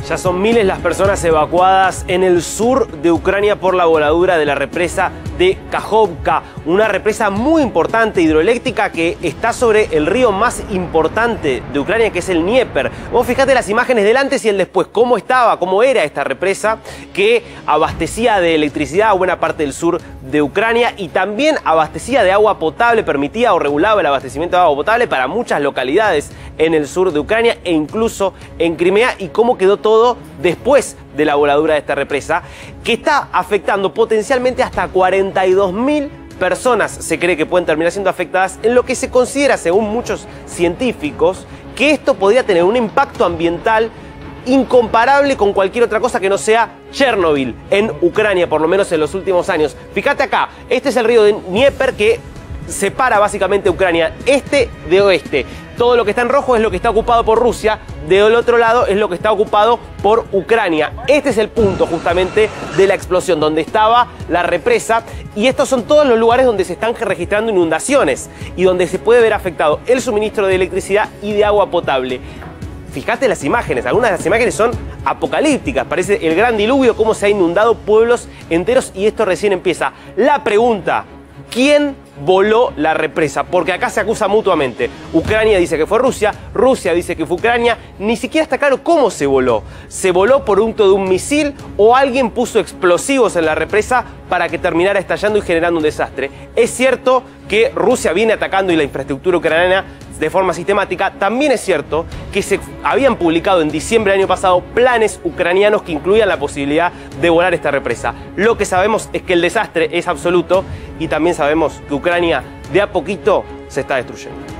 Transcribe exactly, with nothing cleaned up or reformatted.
Ya son miles las personas evacuadas en el sur de Ucrania por la voladura de la represa de Kakhovka, una represa muy importante hidroeléctrica que está sobre el río más importante de Ucrania, que es el Dnieper. Vos fijate las imágenes del antes y el después, cómo estaba, cómo era esta represa que abastecía de electricidad a buena parte del sur de Ucrania y también abastecía de agua potable, permitía o regulaba el abastecimiento de agua potable para muchas localidades en el sur de Ucrania e incluso en Crimea, y cómo quedó todo después de la voladura de esta represa, que está afectando potencialmente hasta cuarenta y dos mil personas. Se cree que pueden terminar siendo afectadas, en lo que se considera, según muchos científicos, que esto podría tener un impacto ambiental incomparable con cualquier otra cosa que no sea Chernobyl en Ucrania, por lo menos en los últimos años. Fíjate acá, este es el río de Dnieper que separa básicamente Ucrania este de oeste. Todo lo que está en rojo es lo que está ocupado por Rusia, del otro lado es lo que está ocupado por Ucrania. Este es el punto justamente de la explosión, donde estaba la represa, y estos son todos los lugares donde se están registrando inundaciones y donde se puede ver afectado el suministro de electricidad y de agua potable. Fíjate las imágenes, algunas de las imágenes son apocalípticas, parece el gran diluvio, cómo se ha inundado pueblos enteros, y esto recién empieza. La pregunta: ¿quién voló la represa? Porque acá se acusa mutuamente. Ucrania dice que fue Rusia, Rusia dice que fue Ucrania. Ni siquiera está claro cómo se voló. ¿Se voló por un de un misil o alguien puso explosivos en la represa para que terminara estallando y generando un desastre? Es cierto que Rusia viene atacando y la infraestructura ucraniana de forma sistemática. También es cierto que se habían publicado en diciembre del año pasado planes ucranianos que incluían la posibilidad de volar esta represa. Lo que sabemos es que el desastre es absoluto, y también sabemos que Ucrania de a poquito se está destruyendo.